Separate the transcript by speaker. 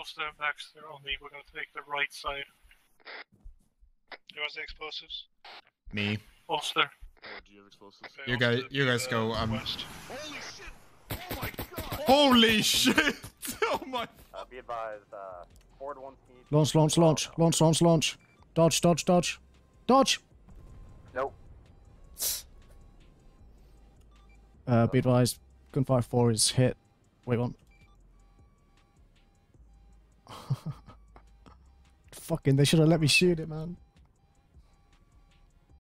Speaker 1: We'll stand back to their own lead. We're going to take the right side.
Speaker 2: Who has the explosives?
Speaker 3: Me.
Speaker 1: Ulster.
Speaker 2: Oh, do you have explosives?
Speaker 1: Okay,
Speaker 3: You guys go.
Speaker 1: West.
Speaker 2: Holy shit! Oh my god!
Speaker 3: Holy shit! Oh my.
Speaker 4: Be advised, forward 1 speed.
Speaker 5: Launch, launch, launch. Launch, launch, launch. Dodge, dodge, dodge. Dodge!
Speaker 4: Nope.
Speaker 5: Be advised, Gunfire 4 is hit. Wait one. Fucking, they should have let me shoot it, man.